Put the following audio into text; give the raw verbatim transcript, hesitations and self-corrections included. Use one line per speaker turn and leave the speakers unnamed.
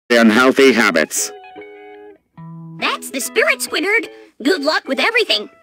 unhealthy habits.
That's the spirit, Squidward. Good luck with everything.